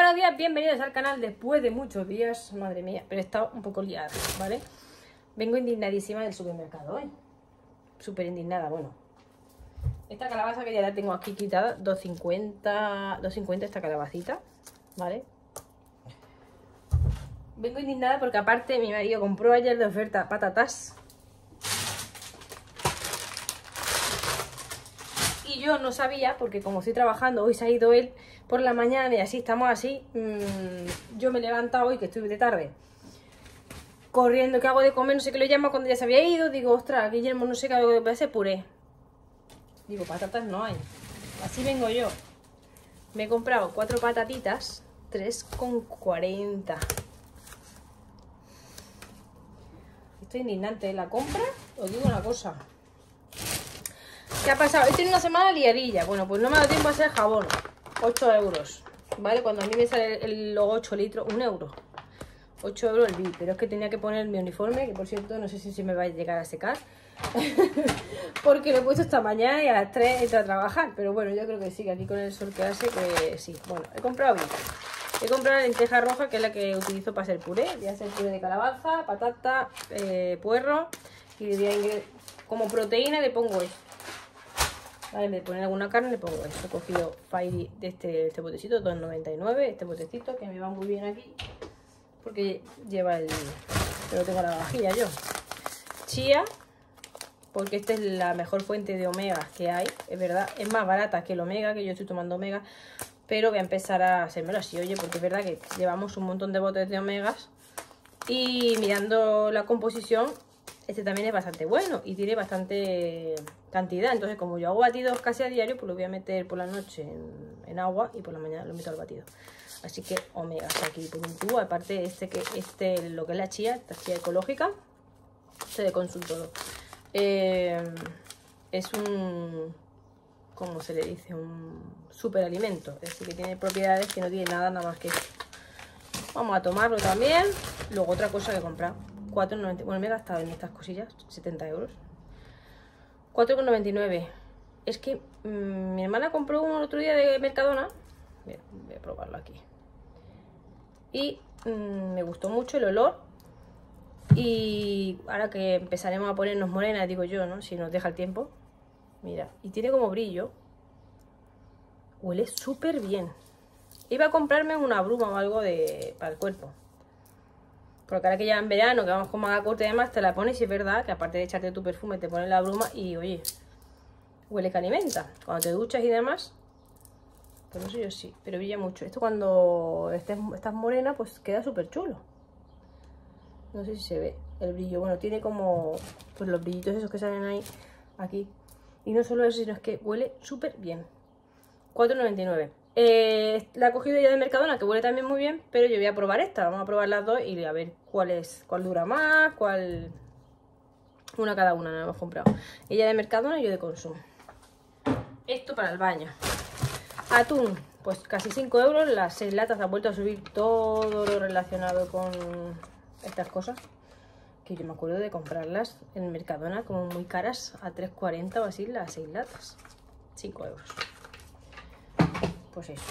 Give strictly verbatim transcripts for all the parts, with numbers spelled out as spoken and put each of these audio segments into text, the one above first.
Buenos días, bienvenidos al canal después de muchos días. Madre mía, pero he estado un poco liada, ¿vale? Vengo indignadísima del supermercado hoy. Súper indignada, bueno. Esta calabaza que ya la tengo aquí quitada, dos cincuenta esta calabacita, ¿vale? Vengo indignada porque aparte mi marido compró ayer de oferta patatas. Y yo no sabía, porque como estoy trabajando, hoy se ha ido él por la mañana y así estamos así. Mmm, yo me he levantado hoy, que estoy de tarde, corriendo, que hago de comer, no sé qué lo llama cuando ya se había ido. Digo, ostras, Guillermo, no sé qué hago, voy a hacer puré. Digo, patatas no hay. Así vengo yo. Me he comprado cuatro patatitas, tres con cuarenta. Esto es indignante. La compra, os digo una cosa. ¿Qué ha pasado? He tenido una semana liadilla. Bueno, pues no me ha dado tiempo a hacer jabón. ocho euros, ¿vale? Cuando a mí me sale el, los ocho litros, un euro. ocho euros el bill. Pero es que tenía que poner mi uniforme, que por cierto no sé si se me va a llegar a secar. Porque lo he puesto esta mañana y a las tres entro a trabajar. Pero bueno, yo creo que sí, que aquí con el sol que hace, que sí. Bueno, he comprado bill. He comprado la lenteja roja, que es la que utilizo para hacer puré. Voy a hacer puré de calabaza, patata, eh, puerro. Y como proteína le pongo esto. Vale, en vez de poner alguna carne le pongo esto. He cogido Fairy de este, este botecito, dos noventa y nueve. Este botecito que me va muy bien aquí, porque lleva el... pero tengo la vajilla yo. Chía, porque esta es la mejor fuente de omegas que hay. Es verdad, es más barata que el omega, que yo estoy tomando omega. Pero voy a empezar a hacérmelo así, oye, porque es verdad que llevamos un montón de botes de omegas. Y mirando la composición, este también es bastante bueno y tiene bastante cantidad. Entonces, como yo hago batidos casi a diario, pues lo voy a meter por la noche en, en agua y por la mañana lo meto al batido. Así que omegas aquí por un tubo. Aparte, este que este lo que es la chía, esta chía ecológica, este de consultor. Eh, es un, ¿cómo se le dice? Un superalimento. Es decir, que tiene propiedades que no tiene nada, nada más que esto. Vamos a tomarlo también. Luego otra cosa que he comprado. cuatro noventa y nueve. Bueno, me he gastado en estas cosillas setenta euros. cuatro con noventa y nueve. Es que mmm, mi hermana compró uno el otro día de Mercadona. Voy a, voy a probarlo aquí. Y mmm, me gustó mucho el olor. Y ahora que empezaremos a ponernos morenas, digo yo, ¿no? Si nos deja el tiempo. Mira, y tiene como brillo. Huele súper bien. Iba a comprarme una bruma o algo de para el cuerpo. Porque ahora que ya en verano, que vamos con manga corta y demás, te la pones y es verdad que aparte de echarte tu perfume, te pones la bruma y, oye, huele que alimenta. Cuando te duchas y demás, pues no sé yo sí, pero brilla mucho. Esto cuando estés, estás morena, pues queda súper chulo. No sé si se ve el brillo. Bueno, tiene como pues los brillitos esos que salen ahí, aquí. Y no solo eso, sino es que huele súper bien. cuatro noventa y nueve. Eh, la he cogido ya de Mercadona, que huele también muy bien, pero yo voy a probar esta. Vamos a probar las dos y a ver cuál es, cuál dura más, cuál... Una cada una, no la hemos comprado. Ella de Mercadona y yo de consumo. Esto para el baño. Atún, pues casi cinco euros. Las seis latas, ha vuelto a subir todo lo relacionado con estas cosas. Que yo me acuerdo de comprarlas en Mercadona como muy caras, a tres cuarenta o así, las seis latas. cinco euros. Pues eso.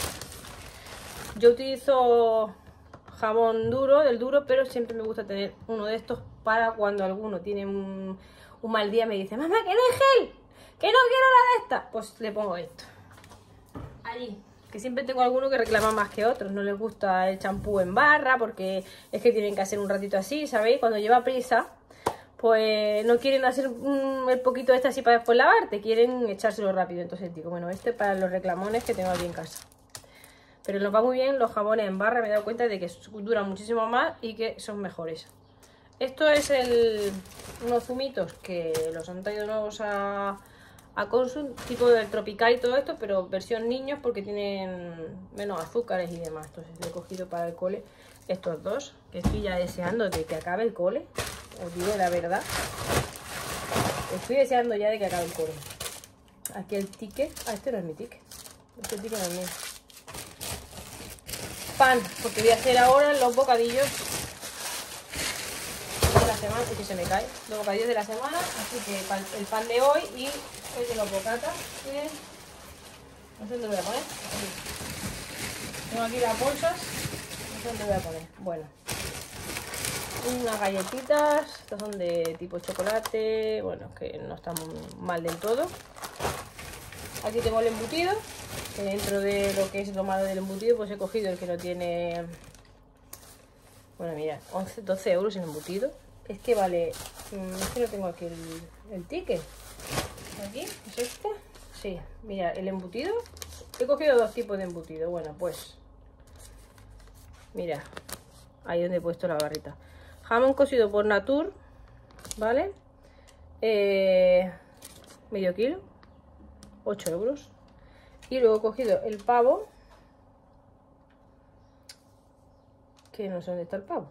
Yo utilizo jabón duro, del duro, pero siempre me gusta tener uno de estos para cuando alguno tiene un, un mal día, me dice, mamá, que no hay gel, que no quiero nada de esta. Pues le pongo esto. Allí. Que siempre tengo alguno que reclama más que otros. No les gusta el champú en barra porque es que tienen que hacer un ratito así, ¿sabéis? Cuando lleva prisa, pues no quieren hacer un, el poquito este así para después lavarte, quieren echárselo rápido. Entonces digo, bueno, este para los reclamones que tengo aquí en casa. Pero nos va muy bien los jabones en barra, me he dado cuenta de que duran muchísimo más y que son mejores. Esto es el, unos zumitos que los han traído nuevos a, a Consum, tipo del tropical y todo esto, pero versión niños porque tienen menos azúcares y demás. Entonces he cogido para el cole estos dos, que estoy ya deseando de que acabe el cole. Os digo la verdad, estoy deseando ya de que acabe el cole. Aquí el ticket, ah, este no es mi ticket, este ticket no es mío. Pan, porque voy a hacer ahora los bocadillos de la semana, y que se me cae, los bocadillos de la semana, así que el pan de hoy y el de los bocatas, que no sé dónde lo voy a poner. Aquí. tengo aquí las bolsas. No sé dónde voy a poner. Bueno. Unas galletitas. Estas son de tipo chocolate. Bueno, que no están mal del todo. Aquí tengo el embutido. Que dentro de lo que es lo malo del embutido, pues he cogido el que no tiene... Bueno, mira, once, doce euros en embutido. Es que vale... Es que no tengo aquí el, el ticket. Aquí, ¿es este? Sí, mira, el embutido. He cogido dos tipos de embutido. Bueno, pues... Mira, ahí donde he puesto la barrita. Jamón cocido por Natur, ¿vale? Eh, medio kilo. ocho euros. Y luego he cogido el pavo. Que no sé dónde está el pavo.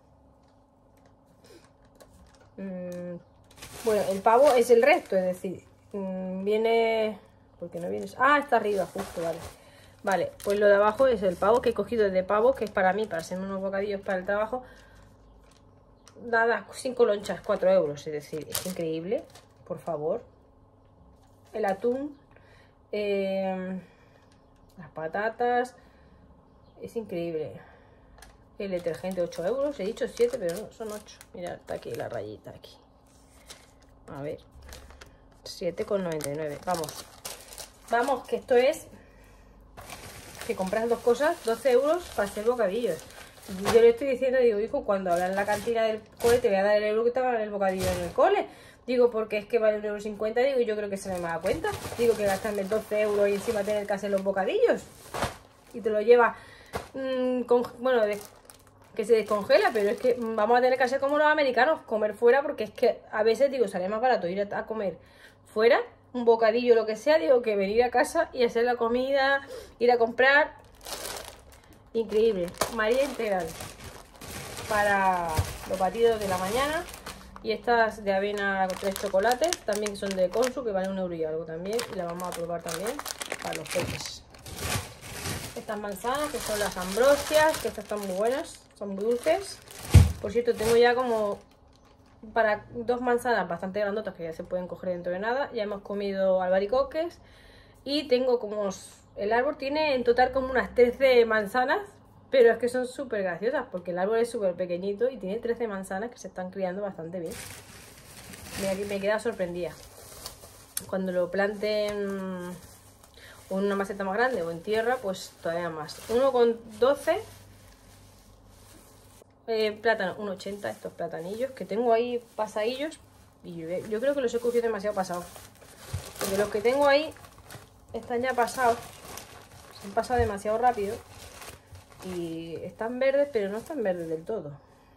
Mm, bueno, el pavo es el resto, es decir, mm, viene... ¿Por qué no viene? Ah, está arriba, justo, vale. Vale, pues lo de abajo es el pavo que he cogido de pavo, que es para mí, para hacer unos bocadillos para el trabajo. Nada, cinco lonchas, cuatro euros, es decir, es increíble, por favor. El atún, eh, las patatas, es increíble. El detergente, ocho euros, he dicho siete, pero no, son ocho. Mira, está aquí la rayita, aquí. A ver, siete con noventa y nueve, vamos. Vamos, que esto es... Que compras dos cosas, doce euros para hacer bocadillos. Yo le estoy diciendo, digo, hijo, cuando hablan la cantina del cole, te voy a dar el euro que te va a dar el bocadillo en el cole. Digo, porque es que vale un euro cincuenta, digo, yo creo que se me da cuenta. Digo, que gastarme doce euros y encima tener que hacer los bocadillos. Y te lo lleva, mmm, con, bueno, de, que se descongela, pero es que vamos a tener que hacer como los americanos, comer fuera, porque es que a veces, digo, sale más barato ir a, a comer fuera, un bocadillo, lo que sea, digo, que venir a casa y hacer la comida, ir a comprar. Increíble. María integral para los batidos de la mañana. Y estas de avena con tres chocolates, también son de Consu, que valen un euro y algo también. Y la vamos a probar también para los peces. Estas manzanas, que son las ambrosias, que estas están muy buenas, son muy dulces. Por cierto, tengo ya como para dos manzanas bastante grandotas que ya se pueden coger dentro de nada. Ya hemos comido albaricoques. Y tengo como... El árbol tiene en total como unas trece manzanas, pero es que son súper graciosas porque el árbol es súper pequeñito y tiene trece manzanas que se están criando bastante bien. Mira, aquí me queda sorprendida. Cuando lo planten o en una maceta más grande o en tierra, pues todavía más. uno con doce. Eh, plátano, uno ochenta estos platanillos que tengo ahí pasadillos. Y yo, yo creo que los he cogido demasiado pasados. Porque los que tengo ahí están ya pasados. Se han pasado demasiado rápido. Y están verdes, pero no están verdes del todo.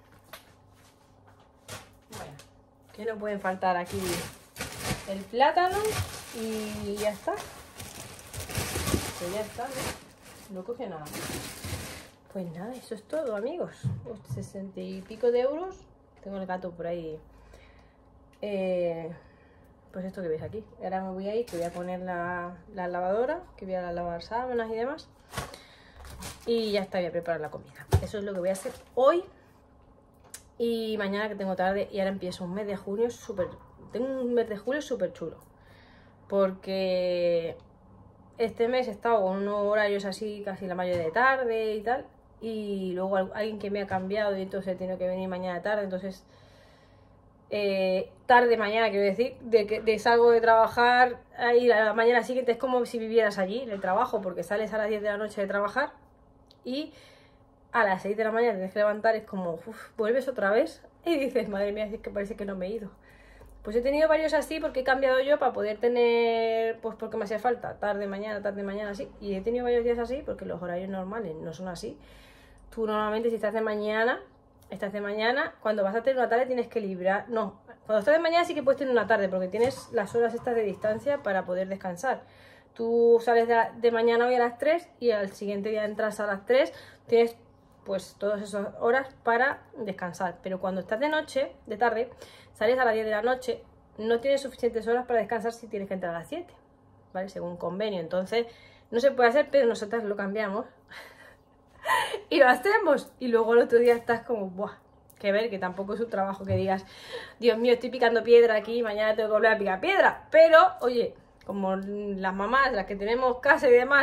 Bueno, que no pueden faltar aquí el plátano. Y ya está. Pues ya está, ¿no? No coge nada. Pues nada, eso es todo, amigos. sesenta y pico de euros. Tengo el gato por ahí. Eh, pues esto que veis aquí. Ahora me voy a ir, que voy a poner la, la lavadora, que voy a lavar sábanas y demás. Y ya está, voy a preparar la comida. Eso es lo que voy a hacer hoy. Y mañana, que tengo tarde. Y ahora empiezo un mes de junio súper... Tengo un mes de julio súper chulo. Porque este mes he estado con unos horarios así, casi la mayoría de tarde y tal. Y luego alguien que me ha cambiado y entonces tiene que venir mañana tarde. Entonces, eh, tarde mañana, quiero decir, de que de salgo de trabajar y a la mañana siguiente es como si vivieras allí en el trabajo, porque sales a las diez de la noche de trabajar y a las seis de la mañana tienes que levantar, es como, uff, vuelves otra vez y dices, madre mía, es que parece que no me he ido. Pues he tenido varios así porque he cambiado yo para poder tener, pues porque me hacía falta, tarde, mañana, tarde, mañana, así. Y he tenido varios días así porque los horarios normales no son así. Tú normalmente si estás de mañana, estás de mañana, cuando vas a tener una tarde tienes que librar, no, cuando estás de mañana sí que puedes tener una tarde porque tienes las horas estas de distancia para poder descansar. Tú sales de, de mañana hoy a las tres y al siguiente día entras a las tres, tienes pues todas esas horas para descansar. Pero cuando estás de noche, de tarde, sales a las diez de la noche, no tienes suficientes horas para descansar si tienes que entrar a las siete, ¿vale? Según convenio. Entonces, no se puede hacer, pero nosotras lo cambiamos y lo hacemos. Y luego el otro día estás como, ¡buah! Que ver, que tampoco es un trabajo que digas, Dios mío, estoy picando piedra aquí, mañana tengo que volver a picar piedra. Pero, oye, como las mamás, las que tenemos casa y demás,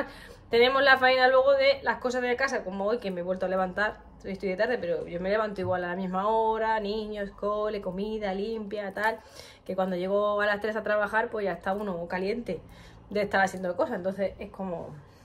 tenemos la faena luego de las cosas de casa, como hoy que me he vuelto a levantar. Estoy de tarde, pero yo me levanto igual a la misma hora, niños, cole, comida, limpia, tal. Que cuando llego a las tres a trabajar, pues ya está uno caliente de estar haciendo cosas. Entonces es como...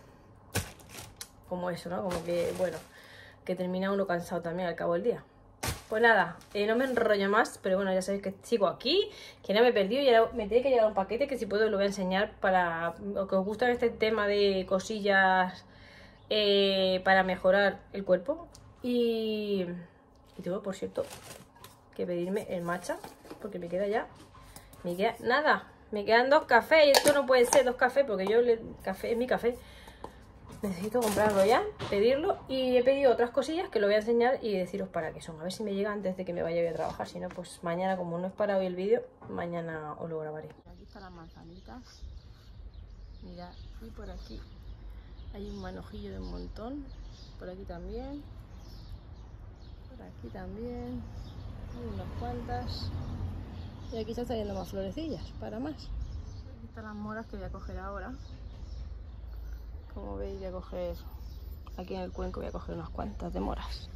como eso, ¿no? Como que, bueno, que termina uno cansado también al cabo del día. Pues nada, eh, no me enrollo más, pero bueno, ya sabéis que sigo aquí, que no me he perdido y ahora me tiene que llegar un paquete que si puedo lo voy a enseñar para los que os gusta este tema de cosillas eh, para mejorar el cuerpo. Y, y tengo, por cierto, que pedirme el matcha, porque me queda ya, me queda nada, me quedan dos cafés y esto no puede ser dos cafés porque yo, el café es mi café. Necesito comprarlo ya, pedirlo y he pedido otras cosillas que lo voy a enseñar y deciros para qué son. A ver si me llega antes de que me vaya a trabajar, si no pues mañana, como no es para hoy el vídeo, mañana os lo grabaré. Aquí están las manzanitas, mirad, y por aquí hay un manojillo de un montón, por aquí también, por aquí también, hay unas cuantas y aquí están saliendo más florecillas, para más. Aquí están las moras que voy a coger ahora. Como veis, voy a coger aquí en el cuenco, voy a coger unas cuantas de moras.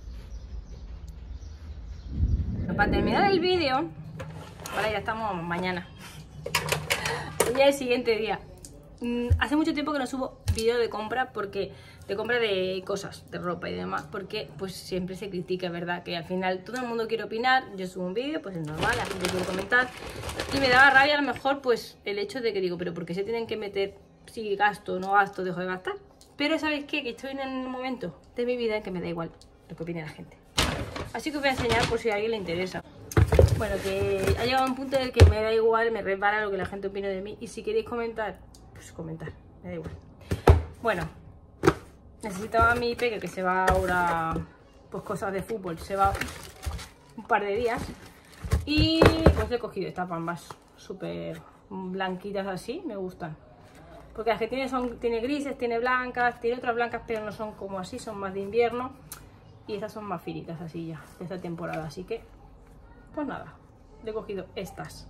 Bueno, para terminar el vídeo, ahora ya estamos mañana. Ya el siguiente día. Hace mucho tiempo que no subo vídeo de compra, porque de compra de cosas, de ropa y demás, porque pues siempre se critica, ¿verdad? Que al final todo el mundo quiere opinar, yo subo un vídeo, pues es normal, la gente quiere comentar. Y me daba rabia a lo mejor pues el hecho de que digo, pero ¿por qué se tienen que meter? Si gasto o no gasto, dejo de gastar. Pero ¿sabéis qué? Que estoy en un momento de mi vida en que me da igual lo que opine la gente. Así que os voy a enseñar por si a alguien le interesa. Bueno, que ha llegado un punto en el que me da igual, me repara lo que la gente opine de mí. Y si queréis comentar, pues comentar, me da igual. Bueno, necesitaba a mi peque que se va ahora, pues cosas de fútbol, se va un par de días. Y pues he cogido estas bambas súper blanquitas así, me gustan. Porque las que tiene son, tiene grises, tiene blancas, tiene otras blancas, pero no son como así, son más de invierno. Y estas son más finitas así ya, de esta temporada. Así que, pues nada, he cogido estas.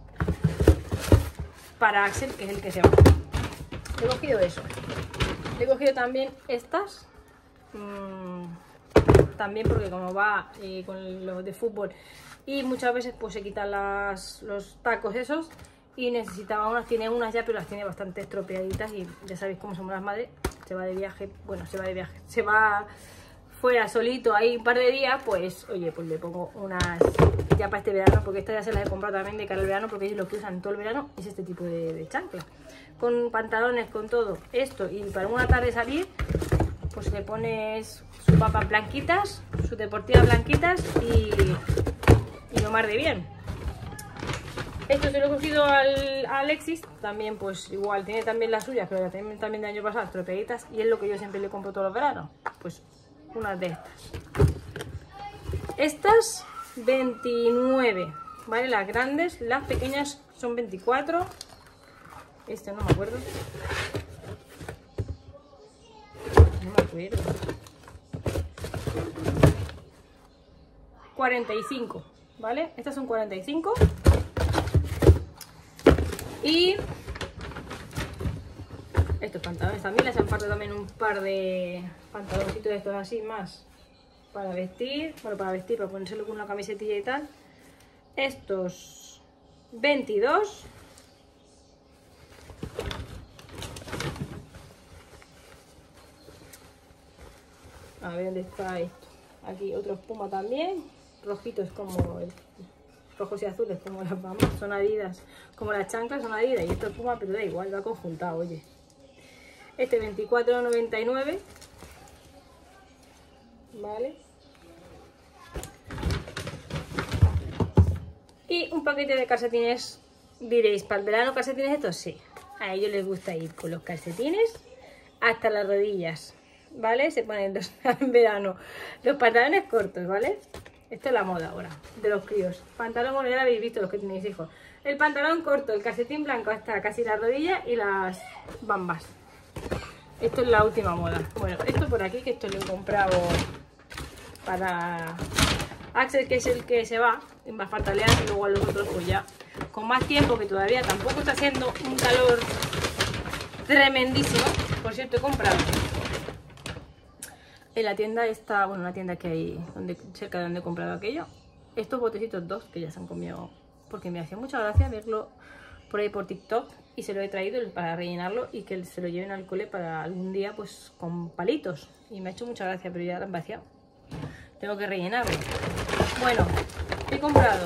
Para Axel, que es el que se va. He cogido eso. He cogido también estas. Mmm, también porque como va eh, con los de fútbol. Y muchas veces pues se quitan las, los tacos esos. Y necesitaba unas, tiene unas ya, pero las tiene bastante estropeaditas y ya sabéis cómo somos las madres. Se va de viaje, bueno, se va de viaje, se va fuera solito ahí un par de días, pues oye, pues le pongo unas ya para este verano, porque estas ya se las he comprado también de cara al verano, porque ellos lo que usan todo el verano es este tipo de, de chancla. Con pantalones, con todo esto, y para una tarde salir, pues le pones sus papas blanquitas, sus deportivas blanquitas y, y lo más de bien. Esto se lo he cogido al, a Alexis, también pues igual, tiene también las suyas, pero también, también del año pasado, estropeaditas, y es lo que yo siempre le compro todos los veranos, pues unas de estas. Estas, veintinueve, ¿vale? Las grandes, las pequeñas son veinticuatro, este no me acuerdo, no me acuerdo, cuarenta y cinco, ¿vale? Estas son cuarenta y cinco. Y estos pantalones también les han faltado también un par de pantaloncitos de estos así más para vestir, bueno, para vestir, para ponérselo con una camisetilla y tal. Estos veintidós. A ver dónde está esto. Aquí otro espuma también, rojitos como el rojos y azules como las bambas, son Adidas, como las chanclas son Adidas y esto es Puma, pero da igual, va conjuntado, oye. Este veinticuatro noventa y nueve, ¿vale? Y un paquete de calcetines, diréis, ¿para el verano calcetines estos? Sí, a ellos les gusta ir con los calcetines hasta las rodillas, ¿vale? Se ponen los, en verano los pantalones cortos, ¿vale? Esto es la moda ahora, de los críos. Pantalón, bueno, ya lo habéis visto los que tenéis hijos. El pantalón corto, el calcetín blanco hasta casi la rodilla y las bambas. Esto es la última moda. Bueno, esto por aquí, que esto lo he comprado para Axel, que es el que se va, va a fatalear, y luego a los otros pues ya con más tiempo, que todavía tampoco está haciendo un calor tremendísimo. Por cierto, he comprado en la tienda esta, bueno, una tienda que hay donde, cerca de donde he comprado aquello, estos botecitos dos que ya se han comido, porque me hacía mucha gracia verlo por ahí por TikTok y se lo he traído para rellenarlo y que se lo lleven al cole para algún día pues con palitos, y me ha hecho mucha gracia, pero ya lo han vaciado, tengo que rellenarlo. Bueno, he comprado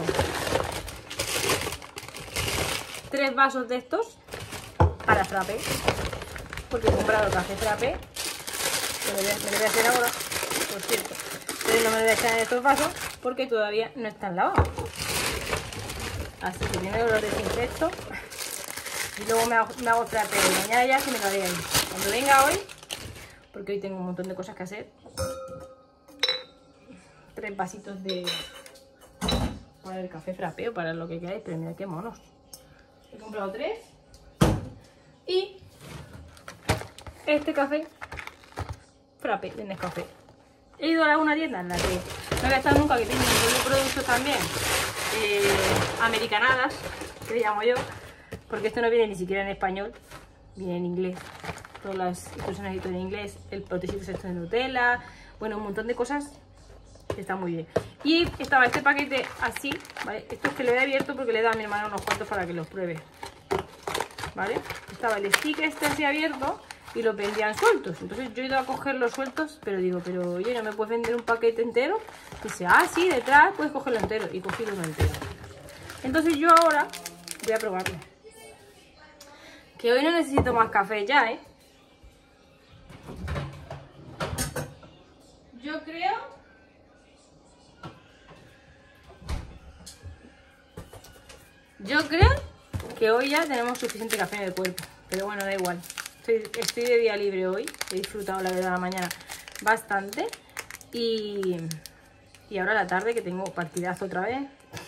tres vasos de estos para frappé, porque he comprado café frappé, que me, me lo voy a hacer ahora, por cierto, pero no me lo voy a echar en estos vasos porque todavía no están lavados. Así que primero los desinfecto y luego me hago, me hago frappé. Mañana ya se me lo haré ahí. Cuando venga hoy, porque hoy tengo un montón de cosas que hacer, tres vasitos de para el café frappé o para lo que queráis, pero mira qué monos. He comprado tres y este café frappé de Nescafé. He ido a una tienda en la que no había estado nunca, que tiene un montón de productos también eh, americanadas, que le llamo yo, porque esto no viene ni siquiera en español, viene en inglés. Todas las instrucciones en inglés, el potecito esto de Nutella, bueno, un montón de cosas que está muy bien. Y estaba este paquete así, ¿vale? Esto es que le he abierto porque le he dado a mi hermana unos cuantos para que los pruebe, ¿vale? Estaba el stick este así abierto y los vendían sueltos. Entonces yo he ido a coger los sueltos, pero digo, pero oye, ¿no me puedes vender un paquete entero? Dice, ah, sí, detrás puedes cogerlo entero. Y cogí uno entero. Entonces yo ahora voy a probarlo. Que hoy no necesito más café ya, ¿eh? Yo creo... Yo creo que hoy ya tenemos suficiente café en el cuerpo. Pero bueno, da igual. Estoy, estoy de día libre hoy. He disfrutado la verdad la mañana bastante. Y, y ahora la tarde que tengo partidazo otra vez.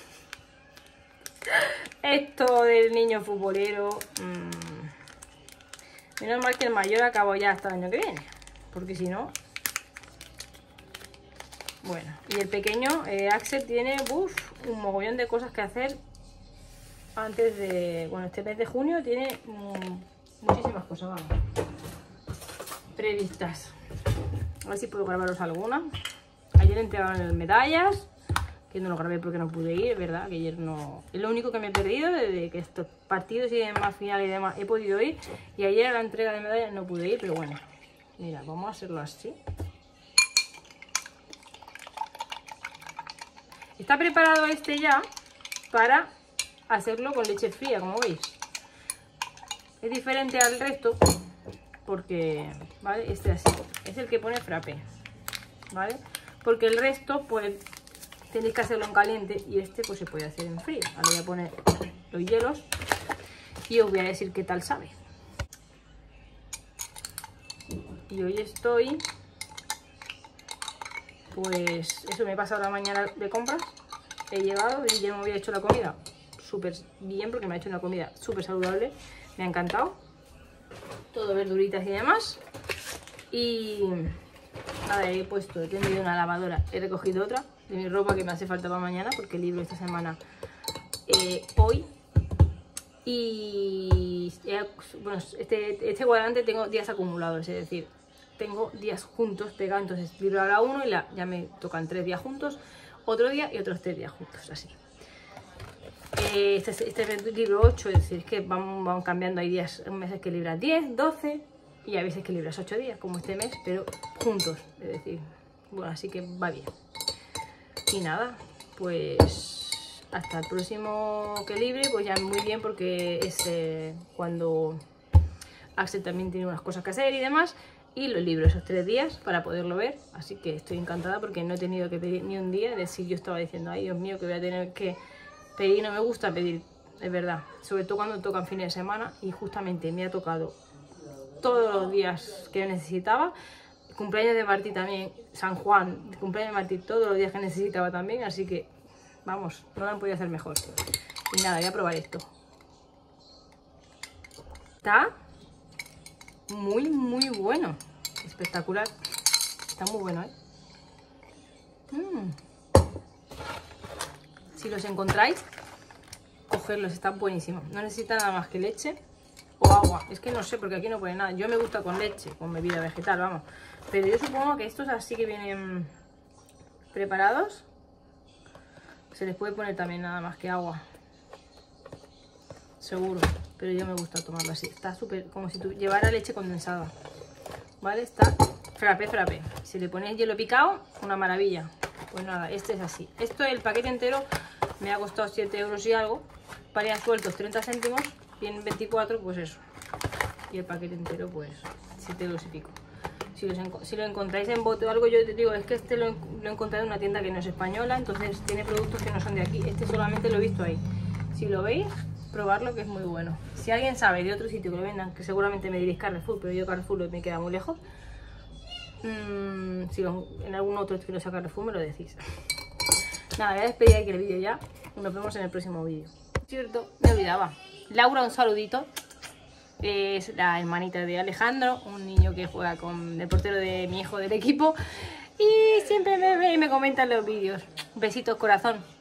Esto del niño futbolero. Mmm, menos mal que el mayor acabó ya hasta el año que viene. Porque si no... Bueno, y el pequeño, eh, Axel, tiene uf, un mogollón de cosas que hacer antes de... Bueno, este mes de junio tiene mmm, muchísimas cosas, vamos, previstas. A ver si puedo grabaros alguna. Ayer entregaron medallas, que no lo grabé porque no pude ir, ¿verdad? Que ayer no... Es lo único que me he perdido desde que estos partidos y demás, finales y demás, he podido ir. Y ayer a la entrega de medallas no pude ir, pero bueno. Mira, vamos a hacerlo así. Está preparado este ya para hacerlo con leche fría, como veis. Es diferente al resto porque, ¿vale? Este así, es el que pone frappé, ¿vale? Porque el resto, pues, tenéis que hacerlo en caliente y este, pues, se puede hacer en frío. Ahora voy a poner los hielos y os voy a decir qué tal sabe. Y hoy estoy... Pues eso, me he pasado la mañana de compras, he llegado y ya me había hecho la comida súper bien porque me ha hecho una comida súper saludable, me ha encantado, todo verduritas y demás. Y nada, he puesto, he tenido una lavadora, he recogido otra de mi ropa que me hace falta para mañana porque libro esta semana eh, hoy. Y bueno, este, este cuadrante tengo días acumulados, es decir, tengo días juntos pegados, entonces libro ahora uno y la, ya me tocan tres días juntos, otro día y otros tres días juntos, así. Eh, este, este es el libro ocho, es decir, que van, van cambiando, hay días, meses que libras diez, doce y hay veces que libras ocho días, como este mes, pero juntos, es decir, bueno, así que va bien. Y nada, pues hasta el próximo que libre, pues ya muy bien porque es eh, cuando Axel también tiene unas cosas que hacer y demás. Y lo libro esos tres días para poderlo ver, así que estoy encantada porque no he tenido que pedir ni un día. Es decir, yo estaba diciendo, ay Dios mío, que voy a tener que pedir, no me gusta pedir, es verdad, sobre todo cuando tocan fines de semana, y justamente me ha tocado todos los días que necesitaba. Cumpleaños de Martí también, San Juan, cumpleaños de Martí, todos los días que necesitaba también, así que vamos, no lo han podido hacer mejor. Y nada, voy a probar esto. Está muy, muy bueno. Espectacular. Está muy bueno, ¿eh? Mm. Si los encontráis, cogerlos, están buenísimos. No necesita nada más que leche o agua. Es que no sé, porque aquí no pone nada. Yo me gusta con leche, con bebida vegetal, vamos. Pero yo supongo que estos así que vienen preparados, se les puede poner también nada más que agua. Seguro, pero yo me gusta tomarlo así. Está súper, como si tú llevara leche condensada. ¿Vale? Está frappé, frappé. Si le pones hielo picado, una maravilla. Pues nada, este es así. Esto, el paquete entero, me ha costado siete euros y algo. Parían sueltos treinta céntimos y en veinticuatro, pues eso. Y el paquete entero, pues siete euros y pico. Si, los, si lo encontráis en bote o algo, yo te digo, es que este lo, lo he encontrado en una tienda que no es española, entonces tiene productos que no son de aquí. Este solamente lo he visto ahí. Si lo veis, probarlo, que es muy bueno. Si alguien sabe de otro sitio que lo vendan, que seguramente me diréis Carrefour, pero yo Carrefour me queda muy lejos. Mmm, si lo, en algún otro que no sea Carrefour me lo decís. Nada, voy a despedir aquí el vídeo ya. Nos vemos en el próximo vídeo. Cierto, me olvidaba. Laura, un saludito. Es la hermanita de Alejandro, un niño que juega con el portero de mi hijo del equipo. Y siempre me ve y me comenta en los vídeos. Besitos, corazón.